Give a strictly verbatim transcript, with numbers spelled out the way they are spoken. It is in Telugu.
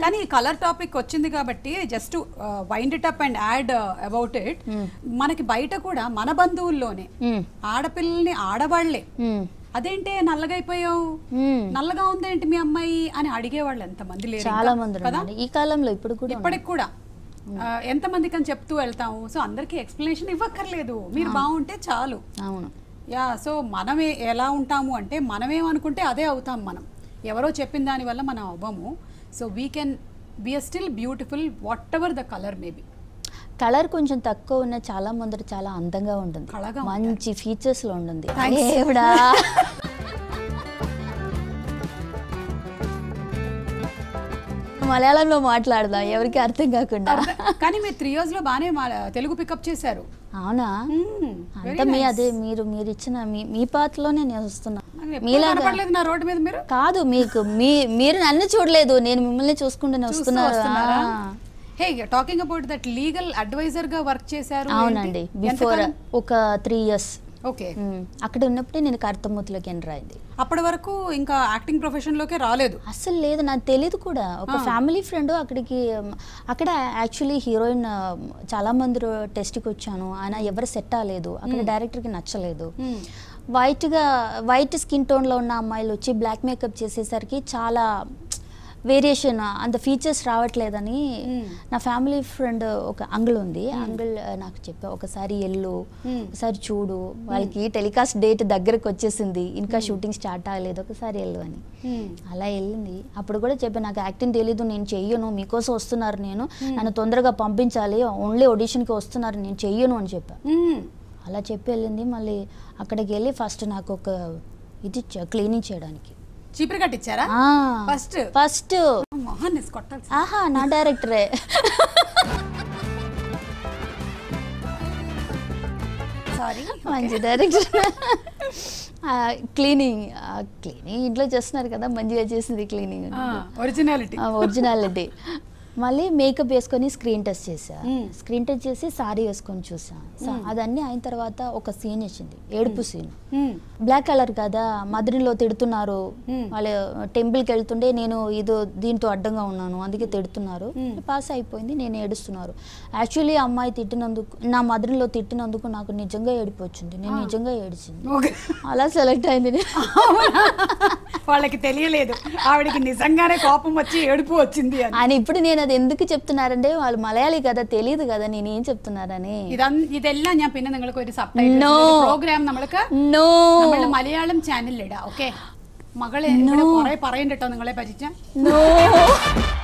కానీ కలర్ టాపిక్ వచ్చింది కాబట్టి just wind it up and add about it. మనకి బయట కూడా మన బంధువుల్లోనే ఆడపిల్లల్ని ఆడవాళ్లే అదేంటే నల్లగా అయిపోయావు, నల్లగా ఉందేంటి మీ అమ్మాయి అని అడిగేవాళ్ళు ఎంతమంది లేరు, చాలా మంది కదా ఈ కాలంలో. ఇప్పుడు కూడా ఇప్పటికి కూడా ఎంతమందికి అని చెప్తూ వెళ్తాము. సో అందరికి ఎక్స్ప్లెనేషన్ ఇవ్వక్కర్లేదు, మీరు బాగుంటే చాలు. అవును యా. సో మనమే ఎలా ఉంటాము అంటే మనమేమనుకుంటే అదే అవుతాం. మనం ఎవరో చెప్పిన దాని వల్ల మనం అవ్వము. So we can we're still beautiful whatever the colour maybe. Colour కొంచెం తక్కువ ఉన్న చాలా ముందర చాలా అందంగా ఉంటుంది, మంచి ఫీచర్స్ లో ఉంటుంది. దేవుడా మలయాళంలో మాట్లాడదాం ఎవరికి అర్థం కాకుండా. కానీ మీరు త్రీ ఇయర్స్ లో బాగానే తెలుగు పికప్ చేశారు. అవునా? అంతా మీ అదే మీరు మీరు ఇచ్చిన మీ మీ పాత్రలోనే నేను వస్తున్నా. మీలాగా నా రోడ్డు మీద మీరు కాదు, మీకు మీ మీరు నన్ను చూడలేదు, నేను మిమ్మల్ని చూసుకుంటూనే వస్తున్నారా? Hey talking about that legal advisor గా వర్క్ చేశారు. అవునండి, బిఫోర్ ఒక త్రీ ఇయర్స్. ఓకే. అక్కడ ఉన్నప్పుడే నేను కర్తమూతిలోకి ఎంటర్ అయింది. అప్పటి వరకు ఇంకా యాక్టింగ్ ప్రొఫెషన్ లోకే రాలేదు అసలు. లేదు, నాకు తెలియదు కూడా. ఒక ఫ్యామిలీ ఫ్రెండ్ అక్కడికి, అక్కడ యాక్చువల్లీ హీరోయిన్ చాలా మంది టెస్ట్కి వచ్చాను, ఆయన ఎవరు సెట్ అవ్వలేదు, అక్కడ డైరెక్టర్కి నచ్చలేదు. వైట్గా వైట్ స్కిన్ టోన్లో ఉన్న అమ్మాయిలు వచ్చి బ్లాక్ మేకప్ చేసేసరికి చాలా వేరియేషన్, అంత ఫీచర్స్ రావట్లేదని నా ఫ్యామిలీ ఫ్రెండ్ ఒక అంకుల్ ఉంది, అంకుల్ నాకు చెప్పా ఒకసారి వెళ్ళు, ఒకసారి చూడు, వాళ్ళకి టెలికాస్ట్ డేట్ దగ్గరకు వచ్చేసింది, ఇంకా షూటింగ్ స్టార్ట్ అవ్వలేదు, ఒకసారి వెళ్ళు అని. అలా వెళ్ళింది. అప్పుడు కూడా చెప్పా నాకు యాక్టింగ్ తెలీదు, నేను చెయ్యను, మీకోసం వస్తున్నారు, నేను నన్ను తొందరగా పంపించాలి, ఓన్లీ ఆడిషన్కి వస్తున్నారు, నేను చెయ్యను అని చెప్పా. అలా చెప్పి వెళ్ళింది. మళ్ళీ అక్కడికి వెళ్ళి ఫస్ట్ నాకు ఒక ఇది క్లీనింగ్ చేయడానికి చీపురు కట్టించారా? ఫస్ట్ ఫస్ట్ ఆహా నా డైరెక్టరే. మంచి డైరెక్టర్. క్లీనింగ్ క్లీనింగ్ ఇంట్లో చేస్తున్నారు కదా, మంచిగా చేసింది క్లీనింగ్, ఒరిజినాలిటీ ఒరిజినాలిటీ. మళ్ళీ మేకప్ వేసుకొని స్క్రీన్ టెస్ట్ చేసా, స్క్రీన్ టెస్ట్ చేసి సారీ వేసుకొని చూసా. అదన్నీ అయిన తర్వాత ఒక సీన్ ఇచ్చింది, ఏడుపు సీన్. బ్లాక్ కలర్ కదా, మధురిలో తిడుతున్నారు, వాళ్ళు టెంపుల్కి వెళ్తుండే నేను ఇది దీంతో అడ్డంగా ఉన్నాను అందుకే తిడుతున్నారు, పాస్ అయిపోయింది, నేను ఏడుస్తున్నారు. యాక్చువల్లీ అమ్మాయి తిట్టినందుకు, నా మధురిలో తిట్టినందుకు నాకు నిజంగా ఏడుపు వచ్చింది, నేను నిజంగా ఏడిచింది. అలా సెలెక్ట్ అయింది. వాళ్ళకి తెలియలేదు ఆవిడకి నిజంగానే కోపం వచ్చి ఏడుపు వచ్చింది అని. ఇప్పుడు నేను అది ఎందుకు చెప్తున్నారంటే వాళ్ళు മലയാളി కదా, తెలియదు కదా నేను ఏం చెప్తున్నారని. ഇതെല്ലാം ഞാൻ പിന്നെ നിങ്ങൾക്ക് ഒരു സബ്ടൈറ്റിൽ പ്രോഗ്രാം നമ്മൾക്ക് നോ നമ്മുടെ മലയാളം ചാനലിൽ ഇടാം. ഓക്കേ മകളെ കുറെ പറയണ്ടട്ടോ നിങ്ങളെ പറ്റിച്ച. നോ